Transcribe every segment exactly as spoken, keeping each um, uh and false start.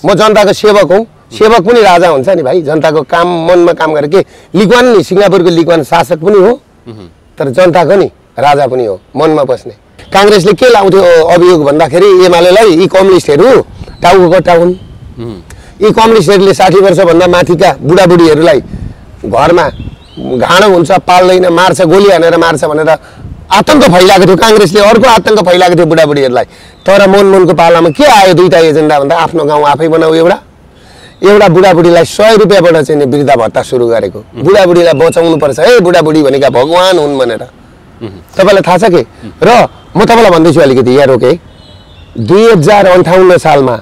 म जनताको सेवक हुँ सेवक पनि राजा हुन्छ नि भाइ जनताको काम मनमा काम गरेर के लिगवान नि सिङ्गापुरको लिगवान शासक पनि हो तर जनताको नि राजा पनि हो मनमा बस्ने काङ्ग्रेसले के लाउँथ्यो अभियोग भन्दाखेरि एमालेलाई यी कम्युनिस्टहरू टाउको कट्टा हुन् यी कम्युनिस्टहरूले साठी वर्षभन्दा माथिका बुढाबुढीहरूलाई घरमा घाँडो हुन्छ पाल्दैन मार्छ गोली हानेर मार्छ भनेर आतंक फैलाएको थियो काङ्ग्रेसले अर्को आतंक फैलाएको थियो बुढाबुढीहरूलाई तर मनमोहनको पालामा के आयो दुईटा एजेन्डा भन्दा आफ्नो गाउँ आफै बनाऊ एउटा एउटा बुढाबुढीलाई सय रुपियाँबाट चाहिँ नि वृद्धा भत्ता सुरु गरेको बुढाबुढीलाई बचाउनु पर्छ है बुढाबुढी भनेका भगवान हुन् भनेर तपाईँलाई थाहा छ के र म तपाईँलाई भन्दैछु अलिकति यहाँ रोके दुई हजार अन्ठाउन्न सालमा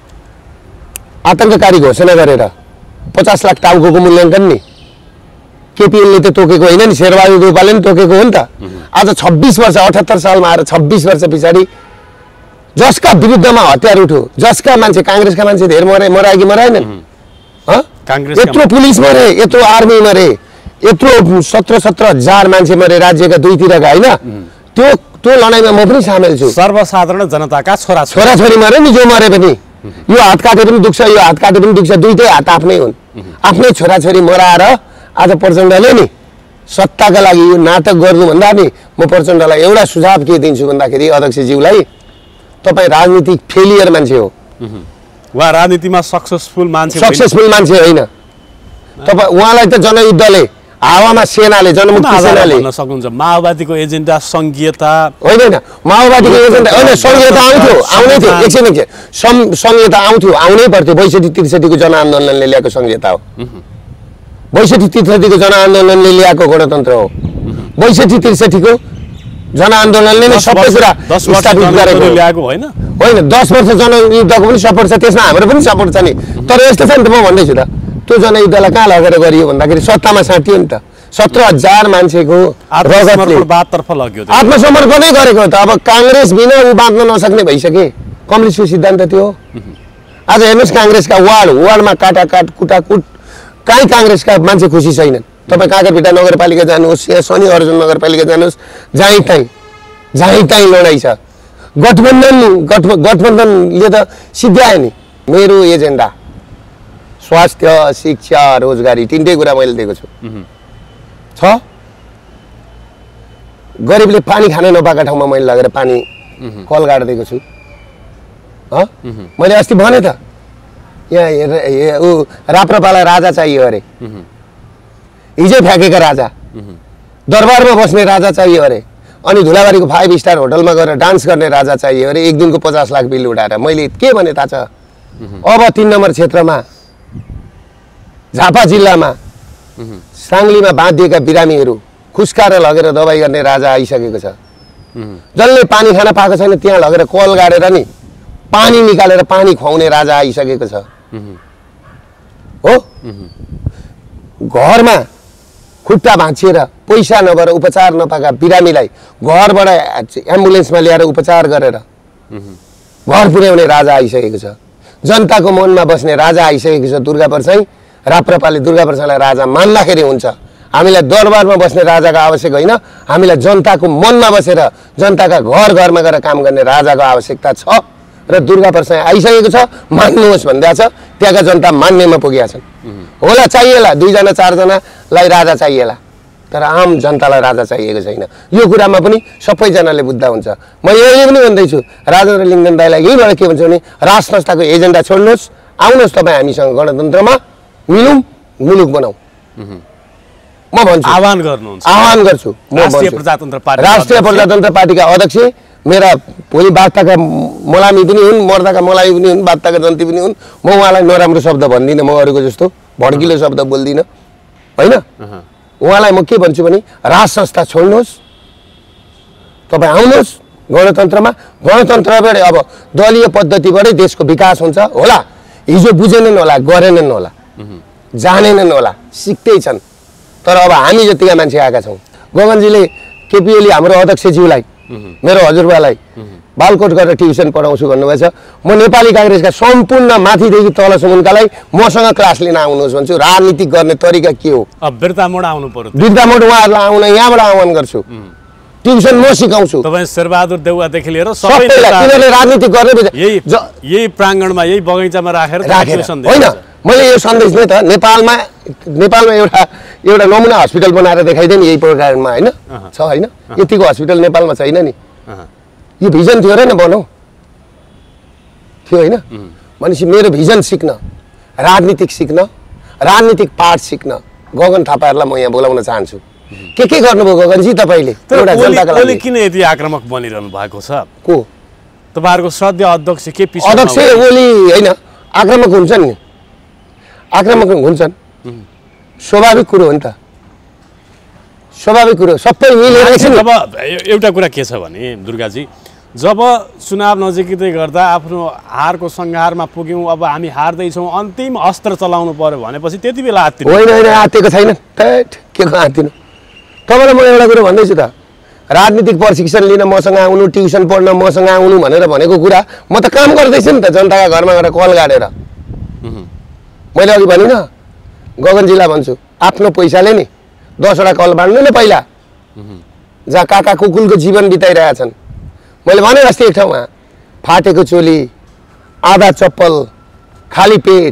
आतंककारी घोषणा गरेर पचास लाख टाउको मूल्याङ्कन नि केपिएलले त तोकेको होइन नि शेरबहादुर देउपाले नि तोकेको हो नि त आज छब्बिस वर्ष अठहत्तर सालमा आएर छब्बिस वर्ष पछाडि जसका विरुद्धमा हतियार उठ्यो जसका मान्छे काङ्ग्रेसका मान्छे धेरै मरे मराए कि मराएनन् यत्रो पुलिस मरे यत्रो आर्मी मरे यत्रो सत्र सत्र हजार मान्छे मरे राज्यका दुईतिरका होइन त्यो त्यो लडाइँमा म पनि सामेल छु सर्वसाधारण जनताका छोरा छोराछोरी मरे नि जो मरे पनि यो हात काटे पनि दुख्छ यो हात काटे पनि दुख्छ दुईटै हात आफ्नै हुन् आफ्नै छोराछोरी मराएर आज प्रचण्डले नि सत्ताका लागि यो नाटक गर्नुभन्दा नि म प्रचण्डलाई एउटा सुझाव के दिन्छु भन्दाखेरि अध्यक्षज्यूलाई तपाईँ राजनीतिक फेलियर मान्छे हो उहाँ राजनीतिमा सक्सेसफुल मान्छे सक्सेसफुल मान्छे होइन तपाईँ उहाँलाई त जनयुद्धले हावामा सेनाले जनमुक्ति सेनाले भन्न सक्नुहुन्छ माओवादीको एजेन्डा सङ्घीयता होइन होइन माओवादीको एजेन्डा होइन सङ्घीयता आउँथ्यो आउनै थियो एकछिन एकछिन सङ्घीयता आउँथ्यो आउनै पर्थ्यो बैसठी त्रिसठीको जनआन्दोलनले ल्याएको सङ्घीयता हो बैसठी त्रिसठीको जनआन्दोलनले ल्याएको गणतन्त्र हो बैसठी त्रिसठीको जनआन्दोलनले नै सबै कुरा स्थापित गरेको ल्याएको होइन होइन दस वर्ष जनयुद्धको पनि सपोर्ट छ त्यसमा हाम्रो पनि सपोर्ट छ नि तर यस्तो छ नि त म भन्दैछु त त्यो जनयुद्धलाई कहाँ लगेर गरियो भन्दाखेरि सत्तामा साटियो नि त सत्र हजार मान्छेको आत्मसमर्पणतर्फ लग्यो आत्मसमर्पणै गरेको त अब काङ्ग्रेस बिना ऊ बाँच्न नसक्ने भइसके कम्युनिस्टको सिद्धान्त त्यो हो आज हेर्नुहोस् काङ्ग्रेसका वार्ड वार्डमा काटाकाट कुटाकुट कहीँ काङ्ग्रेसका मान्छे खुसी छैनन् तपाईँ काँकरभिटा नगरपालिका जानुहोस् या शनि अर्जुन नगरपालिका जानुहोस् जहीँ तहीँ जहीँ तहीँ लडाइँ छ गठबन्धन गठ गठबन्धनले त सिद्ध्यायो नि मेरो एजेन्डा स्वास्थ्य शिक्षा रोजगारी तिनटै कुरा मैले दिएको छु छ गरिबले पानी खान नपाएको ठाउँमा मैले लगेर पानी कल गाडिदिएको छु मैले अस्ति भने त यहाँ ऊ राप्रपालाई राजा चाहियो अरे हिजो फ्याँकेका राजा दरबारमा बस्ने राजा चाहियो अरे अनि धुलाबारीको फाइभ स्टार होटलमा गएर डान्स गर्ने राजा चाहियो अरे एक दिनको पचास लाख बिल उठाएर मैले के भने थाहा छ अब तीन नम्बर क्षेत्रमा झापा जिल्लामा साङ्लीमा बाँधिएका बिरामीहरू खुस्काएर लगेर दबाई गर्ने राजा आइसकेको छ जसले पानी खान पाएको छैन त्यहाँ लगेर कल गाडेर नि पानी निकालेर पानी खुवाउने राजा आइसकेको छ हो घरमा खुट्टा भाँचिएर पैसा नभएर उपचार नपाएका बिरामीलाई घरबाट एम्बुलेन्समा ल्याएर उपचार गरेर घर पुर्याउने राजा आइसकेको छ जनताको मनमा बस्ने राजा आइसकेको छ दुर्गा परसाई राप्रपाले दुर्गा परसाईलाई राजा मान्दाखेरि हुन्छ हामीलाई दरबारमा बस्ने राजाको आवश्यक होइन हामीलाई जनताको मनमा बसेर जनताका घर घरमा गएर काम गर्ने राजाको आवश्यकता छ र दुर्गा परसाई आइसकेको छ मान्नुहोस् भन्दा छ त्यहाँका जनता मान्नेमा पुगेका छन् होला चाहिएला दुईजना चारजनालाई राजा चाहिएला तर आम जनतालाई राजा चाहिएको छैन यो कुरामा पनि सबैजनाले बुझ्दा हुन्छ म यही पनि भन्दैछु राजेन्द्र लिङ्गदेन दाइलाई यहीँबाट के भन्छ भने राज संस्थाको एजेन्डा छोड्नुहोस् आउनुहोस् तपाईँ हामीसँग गणतन्त्रमा मिलौँ मुलुक बनाऊ म भन्छु आह्वान गर्नुहुन्छ आह्वान गर्छु राष्ट्रिय प्रजातन्त्र पार्टी राष्ट्रिय प्रजातन्त्र पार्टीका अध्यक्ष मेरा भोलि बास्ताका मलामी पनि हुन् मर्दाका मलामी पनि हुन् बास्ताका जन्ती पनि हुन् म उहाँलाई नराम्रो शब्द भन्दिनँ म अरूको जस्तो भड्किलो शब्द बोल्दिनँ होइन उहाँलाई म के भन्छु भने राज संस्था छोड्नुहोस् तपाईँ आउनुहोस् गणतन्त्रमा गणतन्त्रबाट अब दलीय पद्धतिबाटै देशको विकास हुन्छ होला हिजो बुझेनन् होला गरेनन् होला जानेनन् होला सिक्दै छन् तर अब हामी जतिका मान्छे आएका छौँ गगनजीले केपिओली हाम्रो अध्यक्षज्यूलाई मेरो हजुरबालाई बालकोट गरेर ट्युसन पढाउँछु भन्नुभएछ म नेपाली काङ्ग्रेसका सम्पूर्ण माथिदेखि तलसम्मकालाई मसँग क्लास लिन आउनुहोस् भन्छु राजनीतिक गर्ने तरिका के हो बिर्तामोड आउनु पर्यो बिर्तामोड उहाँहरूलाई आउन यहाँबाट आह्वान गर्छु ट्युसन म सिकाउँछु। तपाईँ शेरबहादुर देउवादेखि लिएर सबैलाई तिनीहरूले राजनीति गर्ने यही यही प्राङ्गणमा यही बगैँचामा राखेर राखेर होइन मैले यो सन्देश नै त नेपालमा नेपालमा एउटा एउटा नमुना हस्पिटल बनाएर देखाइदिएँ नि यही प्रोग्राममा होइन छ होइन यतिको हस्पिटल नेपालमा छैन नि यो भिजन थियो र न बनाऊ थियो होइन भनेपछि मेरो भिजन सिक्न राजनीतिक सिक्न राजनीतिक पाठ सिक्न गगन थापाहरूलाई म यहाँ बोलाउन चाहन्छु। के के गर्नुभयो गगनजी तपाईँले एउटा जनताको लागि? किन यति आक्रामक बनिरहनु भएको छ? को तपाईँहरूको सद्य अध्यक्ष के पी अध्यक्ष ओली होइन आक्रामक हुन्छन् नि आक्रामक हुन्छन् स्वाभाविक कुरो हो नि त स्वाभाविक कुरो सबै मिलेर एकछिन। अब एउटा कुरा के छ भने दुर्गाजी जब चुनाव नजिकै गर्दा आफ्नो हारको सङ्घारमा पुग्यौँ अब हामी हार्दैछौँ अन्तिम अस्त्र चलाउनु पर्यो भनेपछि त्यति बेला आत्तिनु होइन होइन आत्तिएको छैन त्यट के को आत्तिनु। तपाईँलाई म एउटा कुरो भन्दैछु त राजनीतिक प्रशिक्षण लिन मसँग आउनु ट्युसन पढ्न मसँग आउनु भनेर भनेको कुरा म त काम गर्दैछु नि त जनताका घरमा गएर कल गाडेर। मैले अघि भनिनँ गगनजीलाई भन्छु आफ्नो पैसाले नि दसवटा कल बाँड्नु न पहिला जहाँ काका कुकुलको जीवन बिताइरहेछन्। मैले भने अस्ति एक ठाउँमा फाटेको चोली आधा चप्पल खाली पेट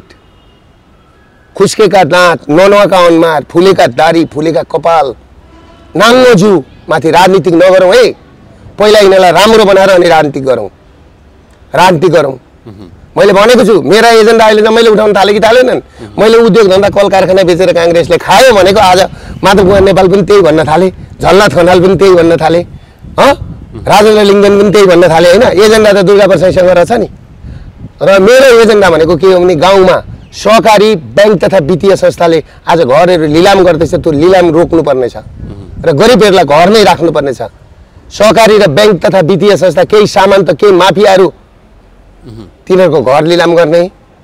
खुस्केका दाँत ननुहाका अनुहार फुलेका दारी फुलेका कपाल नाङ्गो जिउ माथि राजनीतिक नगरौँ है पहिला यिनीहरूलाई राम्रो बनाएर अनि राजनीतिक गरौँ राजनीति गरौँ। मैले भनेको छु मेरा एजेन्डा अहिले त मैले उठाउन थालेँ कि थालेनन्। मैले उद्योग धन्दा कल कारखाना बेचेर काङ्ग्रेसले खायो भनेको आज माधव कुमार नेपाल पनि त्यही भन्न थाले झलनाथ खनाल पनि त्यही भन्न थाले हँ राजेन्द्र लिङ्गन पनि त्यही भन्न थाले होइन एजेन्डा त दुर्गा प्रसाईसँग रहेछ नि। र मेरो एजेन्डा भनेको के हो भने गाउँमा सहकारी ब्याङ्क तथा वित्तीय संस्थाले आज घरहरू लिलाम गर्दैछ त्यो लिलाम रोक्नुपर्ने छ र गरिबहरूलाई घर नै राख्नुपर्ने छ। सहकारी र ब्याङ्क तथा वित्तीय संस्था केही सामान त केही माफियाहरू तिनीहरूको घर लिलाम गर्ने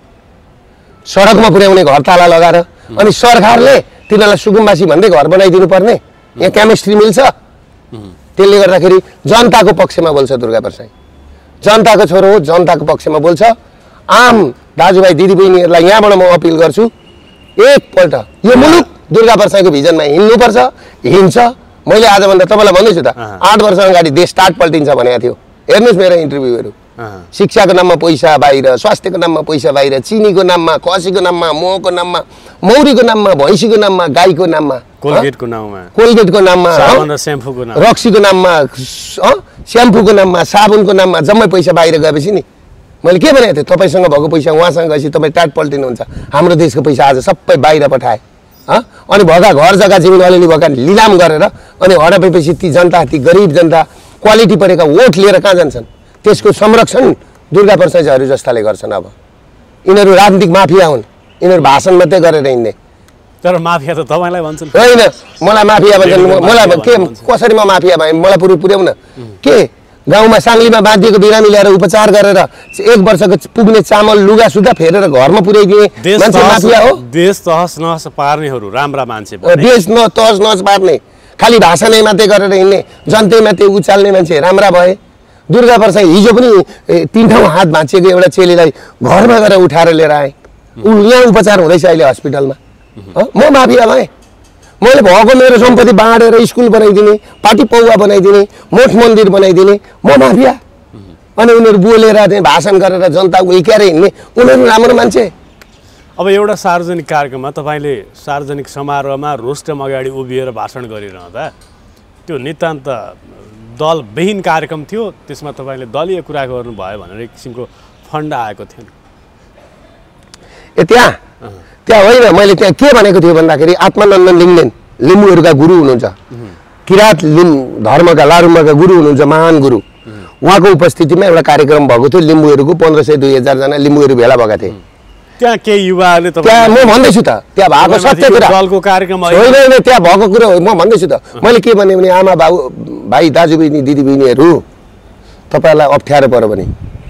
सडकमा पुर्याउने घर ताला लगाएर अनि सरकारले तिनीहरूलाई सुकुम्बासी भन्दै घर बनाइदिनु पर्ने यहाँ केमिस्ट्री मिल्छ। त्यसले गर्दाखेरि जनताको पक्षमा बोल्छ दुर्गा प्रसाई जनताको छोरो हो जनताको पक्षमा बोल्छ। आम दाजुभाइ दिदीबहिनीहरूलाई यहाँबाट म अपिल गर्छु एकपल्ट यो मुलुक दुर्गा प्रसाईको भिजनमा हिँड्नुपर्छ हिँड्छ। मैले आजभन्दा तपाईँलाई भन्दैछु त आठ वर्ष अगाडि देश स्टार्ट पल्टिन्छ भनेको थियो हेर्नुहोस् मेरो इन्टरभ्यूहरू शिक्षाको नाममा पैसा बाहिर स्वास्थ्यको नाममा पैसा बाहिर चिनीको नाममा खसीको नाममा मोहको नाममा मौरीको नाममा भैँसीको नाममा गाईको नाममा कोलगेटको नाममा कोलगेटको नाममा रक्सीको नाममा स्याम्पूको नाममा साबुनको नाममा जम्मै पैसा बाहिर गएपछि नि मैले के भनेको थिएँ तपाईँसँग भएको पैसा उहाँसँग गएपछि तपाईँ टाट पल्टिनुहुन्छ। हाम्रो देशको पैसा आज सबै बाहिर पठाए अनि भएका घर जग्गा जमिन अलिअलि भएका लिलाम गरेर अनि हडपेपछि ती जनता ती गरिब जनता क्वालिटी परेका वोट लिएर कहाँ जान्छन्? त्यसको संरक्षण दुर्गा प्रसाईहरू जस्ताले गर्छन्। अब यिनीहरू राजनीतिक माफिया हुन् यिनीहरू भाषण मात्रै गरेर हिँड्ने। तर माफिया त तपाईँलाई भन्छन् होइन मलाई माफिया भन्छन् मलाई के कसरी म माफिया भएँ मलाई पुरै पुर्याउन के गाउँमा साङ्लीमा बाँधिएको बिरामी ल्याएर उपचार गरेर एक वर्षको पुग्ने चामल लुगा सुगा फेरेर घरमा पुर्याइदिने मान्छे माफिया हो? देश तहस नहस पार्नेहरू राम्रा मान्छे देश न तहस नहस पार्ने खालि भाषणै मात्रै गरेर हिँड्ने जनतै मात्रै उचाल्ने मान्छे राम्रा भए। दुर्गा प्रसाई हिजो पनि तीन ठाउँ हात भाँचिएको एउटा चेलीलाई घरमा गएर उठाएर लिएर आएँ ऊ यहाँ उपचार हुँदैछ अहिले हस्पिटलमा। म माफिया भएँ मैले भएको मेरो सम्पत्ति बाँडेर स्कुल बनाइदिने पार्टी पौवा बनाइदिने मठ मन्दिर बनाइदिने म माफिया अनि उनीहरू बोलेर त्यहाँ भाषण गरेर जनता उइक्याएर हिँड्ने उनीहरू राम्रो मान्छे। अब एउटा सार्वजनिक कार्यक्रममा तपाईँले सार्वजनिक समारोहमा रोस्टम अगाडि उभिएर भाषण गरिरहँदा त्यो नितान्त दलविहीन कार्यक्रम थियो त्यसमा तपाईँले दलीय कुरा गर्नुभयो भनेर एक किसिमको फन्ड आएको थियो ए त्यहाँ त्यहाँ होइन मैले त्यहाँ के भनेको थियो भन्दाखेरि आत्मानन्द लिङ्गदेन लिम्बूहरूका गुरु हुनुहुन्छ किराँत लिम धर्मका लारुमाका गुरु हुनुहुन्छ महान गुरु उहाँको उपस्थितिमा एउटा कार्यक्रम भएको थियो लिम्बूहरूको पन्ध्र सय दुई हजारजना लिम्बूहरू भेला भएका थिए। त्यहाँ केही युवाहरूले त्यहाँ म भन्दैछु त त्यहाँ भएको सत्य कुरा दलको कार्यक्रम होइन त्यहाँ भएको कुरो म भन्दैछु त मैले के भने भने आमा बाबु भाइ दाजुबहिनी दिदीबहिनीहरू तपाईँहरूलाई अप्ठ्यारो पऱ्यो भने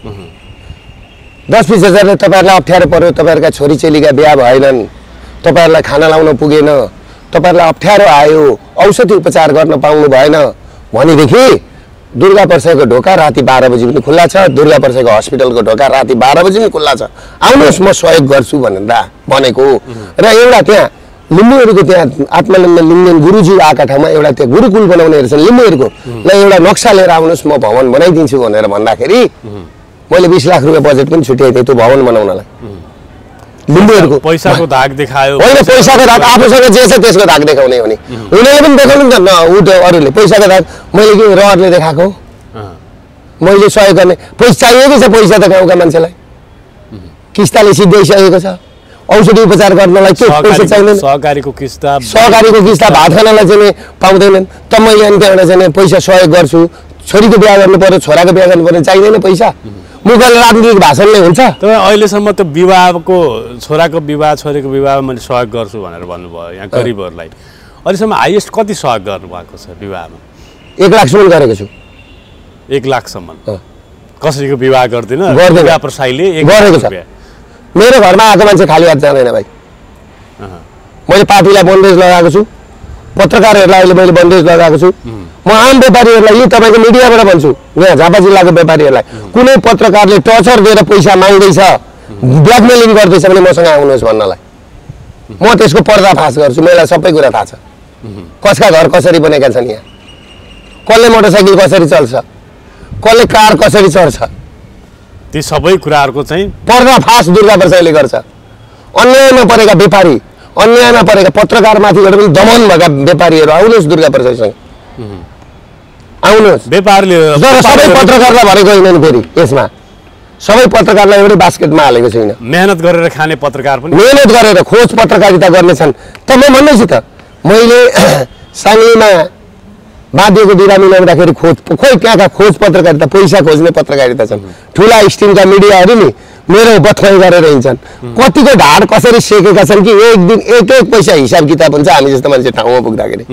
दस बिस हजारले तपाईँहरूलाई अप्ठ्यारो पऱ्यो तपाईँहरूका छोरीचेलीका बिहा भएनन् तपाईँहरूलाई खाना लाउन पुगेन तपाईँहरूलाई अप्ठ्यारो आयो औषधि उपचार गर्न पाउनु भएन भनेदेखि दुर्गा प्रसाईको ढोका राति बाह्र बजी पनि खुल्ला छ दुर्गा प्रसाईको हस्पिटलको ढोका राति बाह्र बजी पनि खुल्ला छ आउनुहोस् म सहयोग गर्छु भनेर भनेको र एउटा त्यहाँ लिम्बूहरूको त्यहाँ आत्मानन्द लिङ्गेन गुरुजी आएका ठाउँमा एउटा त्यो गुरुकुल बनाउने रहेछन् लिम्बूहरूको ल एउटा नक्सा लिएर आउनुहोस् म भवन बनाइदिन्छु भनेर भन्दाखेरि मैले बिस लाख रुपियाँ बजेट पनि छुट्याइदिएँ त्यो भवन बनाउनलाई लिम्बूहरूको पैसाको धाक देखायो होइन पैसाको धाक आफूसँग जे छ त्यसको धाक देखाउने हो नि उनीहरूले पनि देखाउनु नि त न ऊ त्यो अरूले पैसाको धाक मैले के रहरले देखाएको मैले सहयोग गर्ने पैसा चाहिएकै छ पैसा त गाउँका मान्छेलाई किस्ताले सिद्ध्याइसकेको छ औषधि उपचार गर्नलाई के पैसा चाहिँदैन सहकारीको किस्ता सहकारीको किस्ता भात खानलाई चाहिँ पाउँदैनन् त मैले अनि त्यहाँबाट चाहिँ पैसा सहयोग गर्छु छोरीको बिहा गर्नु पर्यो छोराको बिहा गर्नु पर्यो चाहिँदैन पैसा मुखले राजनीतिक भाषणले हुन्छ तपाईँ अहिलेसम्म त विवाहको छोराको विवाह छोरीको विवाह मैले सहयोग गर्छु भनेर भन्नुभयो यहाँ गरिबहरूलाई अहिलेसम्म हाइएस्ट कति सहयोग गर्नुभएको छ विवाहमा एक लाखसम्म गरेको छु एक लाखसम्म कसैको विवाह गर्दैन गर्दैन प्रसाईले गरेको छ मेरो घरमा आएको मान्छे खाली हात जाँदैन भाइ मैले पार्टीलाई बन्देज लगाएको छु पत्रकारहरूलाई अहिले मैले बन्देज लगाएको छु म आम व्यापारीहरूलाई यी तपाईँको मिडियाबाट भन्छु यहाँ झापा जिल्लाको व्यापारीहरूलाई कुनै पत्रकारले टर्चर दिएर पैसा माग्दैछ ब्ल्याकमेलिङ गर्दैछ भने मसँग आउनुहोस् भन्नलाई म त्यसको पर्दाफास गर्छु मलाई सबै कुरा थाहा छ कसका घर कसरी बनेका छन् यहाँ कसले मोटरसाइकल कसरी चल्छ कसले कार कसरी चढ्छ ती सबै कुराहरूको चाहिँ पर्दाफास दुर्गा प्रसाईले गर्छ अन्यायमा परेका व्यापारी अन्यायमा परेका पत्रकारमाथिबाट पनि दमन भएका व्यापारीहरू आउनुहोस् दुर्गा प्रसाईसँग आउनुहोस् व्यापारले सबै पत्रकारलाई भनेको होइन फेरि यसमा सबै पत्रकारलाई एउटै बास्केटमा हालेको छैन मेहनत गरेर खाने पत्रकार पनि मेहनत गरेर खोज पत्रकारिता गर्नेछन् त म भन्दैछु त मैले साङ्लीमा बाँधिएको बिरामी ल्याउँदाखेरि खोज खोइ त्यहाँका खोज पत्रकारिता पैसा खोज्ने पत्रकारिता छन् ठुला स्टिमका मिडियाहरू नि मेरो बथाइ गरेर हिँड्छन् कतिको ढाड कसरी सेकेका छन् कि एक दिन एक एक पैसा हिसाब किताब हुन्छ हामी जस्तो मान्छे ठाउँमा पुग्दाखेरि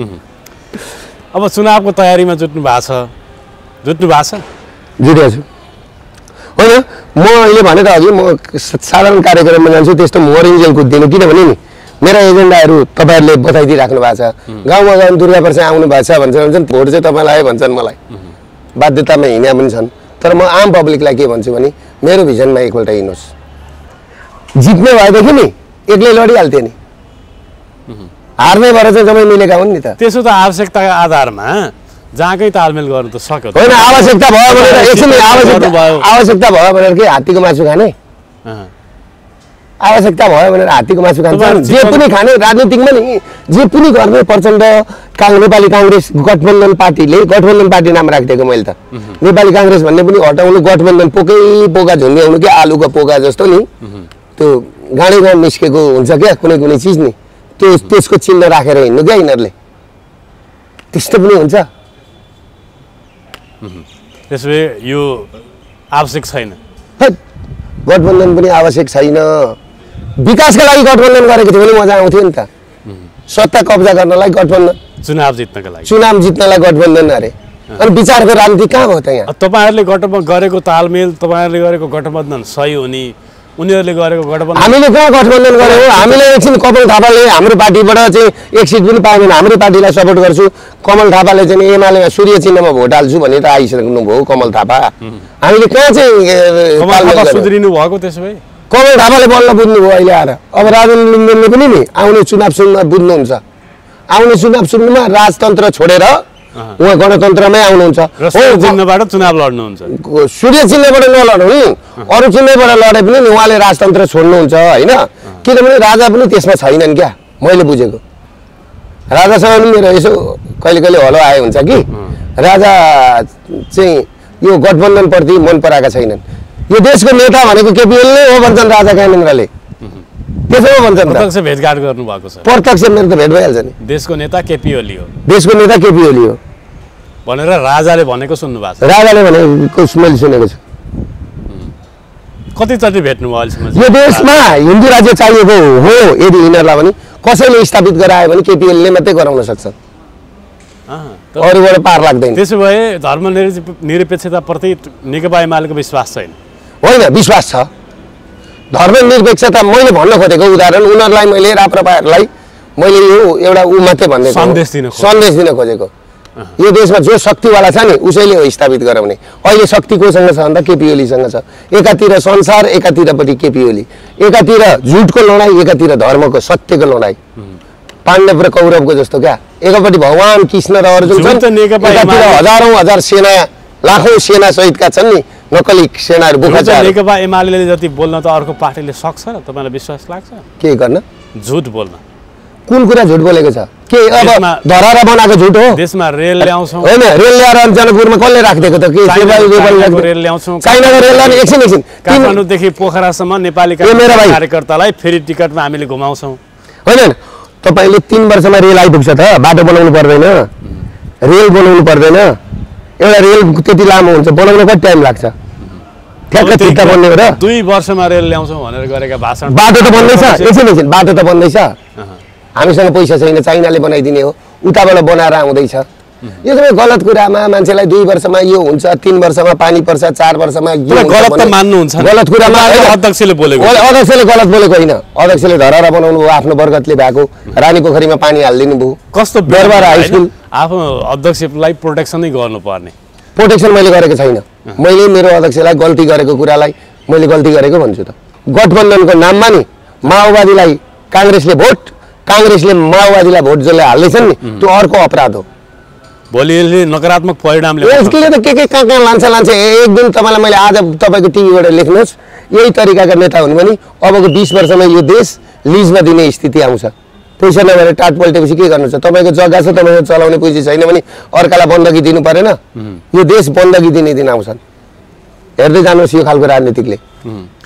अब चुनावको तयारीमा जुट्नु भएको छ जुट्नु भएको छ जुटेको छु होइन म अहिले भने त अघि म साधारण कार्यक्रममा जान्छु त्यस्तो मोरिन्जेल कुद्दिनँ किनभने नि मेरा एजेन्डाहरू तपाईँहरूले बताइदिइराख्नु भएको छ गाउँमा गयो दुर्गा प्रसाई आउनु भएको छ भन्छ भन्छन् भोट चाहिँ तपाईँलाई आयो भन्छन् मलाई बाध्यतामा हिँड्या पनि छन् तर म आम पब्लिकलाई के भन्छु भने मेरो भिजनमा एकपल्ट हिँड्नुहोस् जित्ने भएदेखि नि एक्लै लडिहाल्थ्यो नि हार्ने भएर चाहिँ जम्मै मिलेका हुन् नि त त्यसो त आवश्यकताका आधारमा जहाँकै तालमेल गर्नु त सक्यो होइन आवश्यकता भयो भनेर एकछिन आवश्यकता आवश्यकता भयो भनेर के हात्तीको मासु खाने आवश्यकता भयो भनेर हात्तीको मासु खान्छ जे पनि खाने राजनीतिकमा नि जे पनि गर्ने प्रचण्ड काङ्ग्रेस नेपाली काङ्ग्रेस गठबन्धन पार्टीले गठबन्धन पार्टी नाम राखिदिएको मैले त नेपाली काङ्ग्रेस भन्ने पनि हटाउनु गठबन्धन पोकै पोका झुन्ड्याउनु क्या आलुको पोका जस्तो नि त्यो गाडी गाउँ निस्केको हुन्छ क्या कुनै कुनै चिज नि त्यो त्यसको चिन्ह राखेर हिँड्नु क्या यिनीहरूले त्यस्तो पनि हुन्छ त्यसो भए यो आवश्यक छैन गठबन्धन पनि आवश्यक छैन विकासका लागि गठबन्धन गरेको थियो भने मजा आउँथ्यो नि त सत्ता कब्जा गर्नलाई गठबन्धन चुनाव जित्नका लागि चुनाव जित्नलाई गठबन्धन अरे अनि विचारको राजनीति कहाँ भयो त यहाँ तपाईँहरूले गठबन्धन गरेको तालमेल तपाईँहरूले गरेको गठबन्धन सही हो नि उनीहरूले गरेको गठबन्धन हामीले कहाँ गठबन्धन गरेको हामीले एकछिन कमल थापाले हाम्रो पार्टीबाट चाहिँ एक सिट पनि पाएन हाम्रो पार्टीलाई सपोर्ट गर्छु कमल थापाले चाहिँ एमालेमा सूर्य चिन्हमा भोट हाल्छु भनेर आइसक्नु भयो कमल थापा हामीले कहाँ चाहिँ सुध्रिनु भएको त्यसो भए कमल थापाले बल्ल बुझ्नुभयो अहिले आएर अब राजेन्द्र लिङ्गेनले पनि नि आउने चुनाव सुन्नुमा बुझ्नुहुन्छ आउने चुनाव सुन्नुमा राजतन्त्र छोडेर उहाँ गणतन्त्रमै आउनुहुन्छ चिन्हबाट चुनाव लड्नुहुन्छ सूर्य चिन्हबाट नलड्नु अरू चिन्हबाट लडे पनि उहाँले राजतन्त्र छोड्नुहुन्छ होइन किनभने राजा पनि त्यसमा छैनन् क्या मैले बुझेको राजासँग पनि मेरो यसो कहिले कहिले हलो आए हुन्छ कि राजा चाहिँ यो गठबन्धनप्रति मन पराएका छैनन् यो देशको नेता भनेको केपिएल नै हो भन्छन् राजा ज्ञानेन्द्रले त्यसो हो भन्छन् प्रत्यक्ष भेटघाट गर्नु भएको छ प्रत्यक्ष मेरो त भेट भइहाल्छ नि देशको नेता केपी ओली हो देशको नेता केपी ओली हो भनेर राजाले भनेको सुन्नु भएको छ राजाले भनेको मैले सुनेको छु कतिचोटि भेट्नु भयो अहिलेसम्म यो देशमा हिन्दू राज्य चाहिएको हो यदि यिनीहरूलाई भने कसैले स्थापित गरायो भने केपिएलले मात्रै गराउन सक्छ अरूबाट पार लाग्दैन त्यसो भए धर्म निरपेक्षताप्रति नेकपा एमालेको विश्वास छैन होइन विश्वास छ धर्मनिरपेक्षता मैले भन्न खोजेको उदाहरण उनीहरूलाई मैले राप्रपाहरूलाई मैले यो एउटा ऊ मात्रै भन्दै सन्देश दिन सन्देश दिन खोजेको यो देशमा जो शक्तिवाला छ नि उसैले हो स्थापित गराउने अहिले शक्ति कोसँग छ भन्दा केपी ओलीसँग छ एकातिर संसार एकातिरपट्टि केपी ओली एकातिर झुटको लडाइँ एकातिर धर्मको सत्यको लडाइँ पाण्डव र कौरवको जस्तो क्या एकपट्टि भगवान कृष्ण र अर्जुन जुन छन् त नेकपा एकातिर एमाले- हजारौं हजार सेना लाखौं सेना सहितका छन् नि नक्कली सेनाहरू हुन्छ, बोकाचार नेकपा एमाले जति बोल्न त अर्को पार्टीले सक्छ र तपाईँलाई विश्वास लाग्छ के गर्न झुट बोल्न कुन कुरा झुट बोलेको छ के अब देशमा- धरारा बनाएको झुट हो देशमा रेल ल्याउँछौँ होइन रेल ल्याएर जनकपुरमा कसले राखिदिएको त के चाइना- सेवा वेपार चाइनाको राखिदिएको? रेल ल्याउँछौँ चाइनाको रेल ल्याउने एकछिन एकछिन तिन- काठमाडौँदेखि पोखरासम्म नेपाली ए मेरा भाइ। कार्यकर्तालाई फेरि टिकटमा हामीले घुमाउँछौँ होइन होइन, तपाईँले तिन वर्षमा रेल आइपुग्छ त बाटो बनाउनु पर्दैन रेल बनाउनु पर्दैन एउटा रेल त्यति लामो हुन्छ बनाउन कति टाइम लाग्छ ठ्याक्क अब चित्त बन्ने हो र दुई वर्षमा रेल ल्याउँछौँ भनेर गरेका भाषण बाटो त बन्दैछ एकछिन एकछिन बाटो त बन्दैछ अहँ। हामीसँग पैसा छैन चाइनाले बनाइदिने हो उताबाट बनाएर आउँदैछ यो सबै गलत कुरामा मान्छेलाई दुई वर्षमा यो हुन्छ तीन वर्षमा पानी पर्छ चार वर्षमा यो तपाईँ हुन्छ गलत त भने- मान्नुहुन्छ नि। गलत कुरामा तपाईँले होइन, अध्यक्षले बोलेको गल- अध्यक्षले गलत बोलेको होइन अध्यक्षले धरारा बनाउनु भयो आफ्नो बरगतले भएको रानी पोखरीमा पानी हालिदिनु भयो कस्तो दरबार हाई स्कुल आफ्नो अध्यक्षलाई प्रोटेक्सनै गर्नुपर्ने प्रोटेक्सन मैले गरेको छैन मैले मेरो अध्यक्षलाई गल्ती गरेको कुरालाई मैले गल्ती गरेको भन्छु त गठबन्धनको नाममा नि माओवादीलाई काङ्ग्रेसले भोट काङ्ग्रेसले माओवादीलाई भोट जसले हाल्दैछन् नि त्यो अर्को अपराध हो भोलि यसले नकारात्मक परिणाम ल्याउँछ यसले त के के कहाँ कहाँ लान्छ लान्छ एक दिन तपाईँलाई मैले आज तपाईँको टिभीबाट लेख्नुहोस् यही तरिकाका नेता हुनु भने अबको बिस वर्षमा यो देश लिजमा दिने स्थिति आउँछ पैसा नभएर टाट पल्टेपछि के गर्नु छ तपाईँको जग्गा छ तपाईँको चलाउने पैसा छैन भने अर्कालाई बन्दकी दिनु परेन यो देश बन्दकी दिने दिन आउँछन् हेर्दै जानुहोस् यो खालको राजनीतिकले